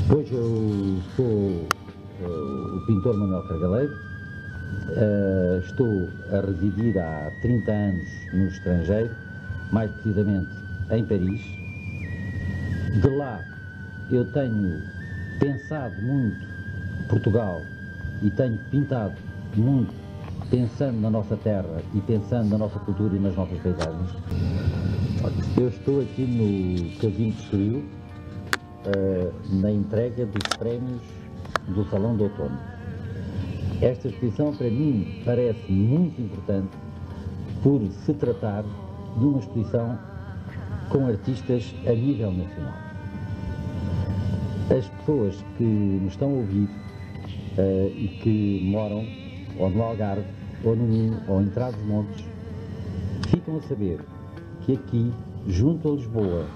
Pois eu sou o pintor Manuel Cargaleiro, estou a residir há 30 anos no estrangeiro, mais precisamente em Paris. De lá eu tenho pensado muito Portugal e tenho pintado muito pensando na nossa terra e pensando na nossa cultura e nas nossas paisagens. Eu estou aqui no Casino de Estoril, na entrega dos prémios do Salão de Outono. Esta exposição para mim parece muito importante por se tratar de uma exposição com artistas a nível nacional. As pessoas que nos estão a ouvir e que moram ou no Algarve, ou no Minho, ou em Trás-os-Montes, ficam a saber que aqui, junto a Lisboa,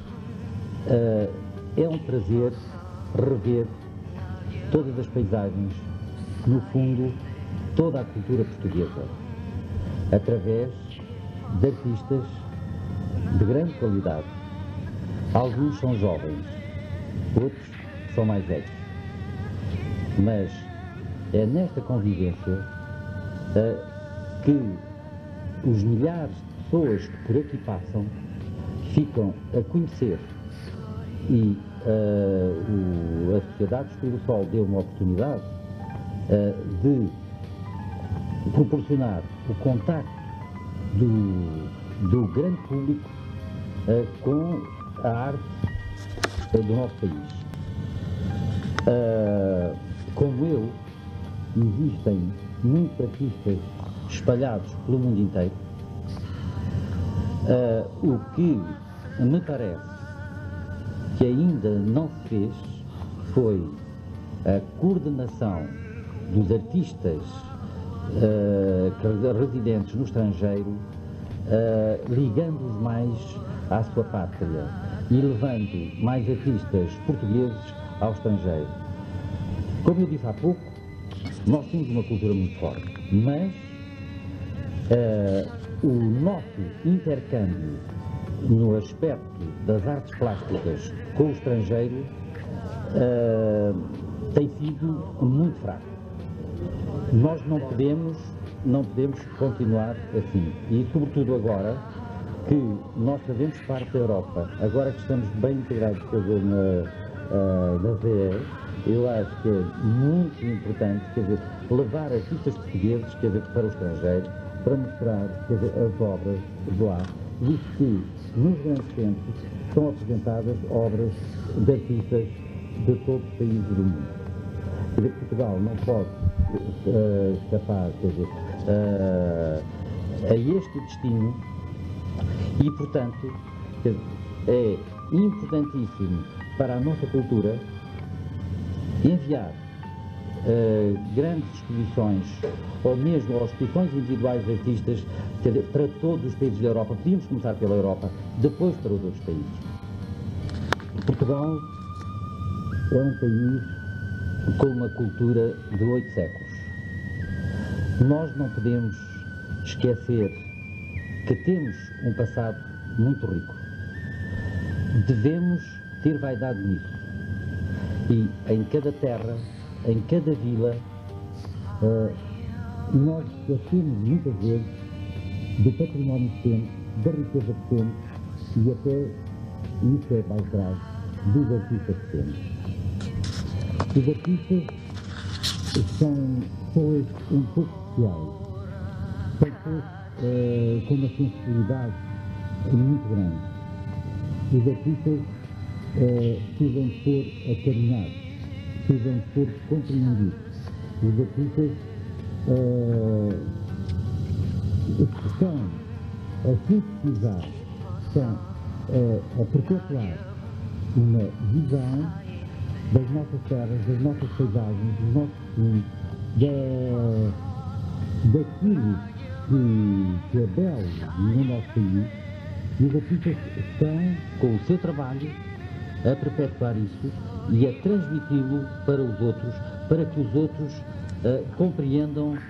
é um prazer rever todas as paisagens, no fundo, toda a cultura portuguesa, através de artistas de grande qualidade. Alguns são jovens, outros são mais velhos, mas é nesta convivência que os milhares de pessoas que por aqui passam ficam a conhecer e a Sociedade de Estoril do Sol deu uma oportunidade de proporcionar o contacto do grande público com a arte do nosso país. Como eu, existem muitos artistas espalhados pelo mundo inteiro, o que me parece que ainda não se fez foi a coordenação dos artistas residentes no estrangeiro, ligando-os mais à sua pátria e levando mais artistas portugueses ao estrangeiro. Como eu disse há pouco, nós temos uma cultura muito forte, mas o nosso intercâmbio no aspecto das artes plásticas com o estrangeiro tem sido muito fraco. Nós não podemos continuar assim, e sobretudo agora que nós fazemos parte da Europa, agora que estamos bem integrados na VE, eu acho que é muito importante, levar artistas portugueses, para o estrangeiro, para mostrar, as obras de lá, visto que nos grandes centros são apresentadas obras de artistas de todos os países do mundo. Portugal não pode escapar, a este destino e, portanto, é importantíssimo para a nossa cultura enviar grandes exposições ou mesmo exposições individuais de artistas para todos os países da Europa. Podíamos começar pela Europa, depois para os outros países. Portugal é um país com uma cultura de 8 séculos. Nós não podemos esquecer que temos um passado muito rico. Devemos ter vaidade nisso. E em cada terra, em cada vila, nós esquecemos muitas vezes do património que temos, da riqueza que temos e até, isso é mais grave, dos artistas que temos. Os artistas são pessoas um pouco especiais, são pessoas com uma sensibilidade muito grande. Os artistas precisam de ser acarinhados, precisam de ser compreendidos. Os artistas estão a sintetizar, estão a perpetuar uma visão das nossas terras, das nossas paisagens, dos nossos costumes, daquilo que é belo no nosso país, e os artistas estão, com o seu trabalho, a perpetuar isso e a transmiti-lo para os outros, para que os outros compreendam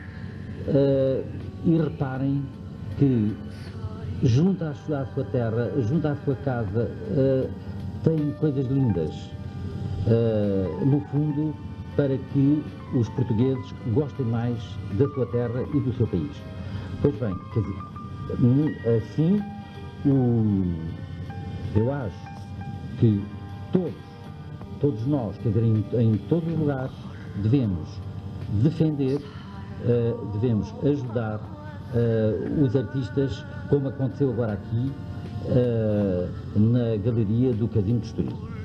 e reparem que junto à sua terra, junto à sua casa, tem coisas lindas. no fundo, para que os portugueses gostem mais da sua terra e do seu país. Pois bem, quer dizer, assim, eu acho que todos nós, quer dizer, em todos os lugares, devemos defender, devemos ajudar os artistas, como aconteceu agora aqui na galeria do Casino de Estoril.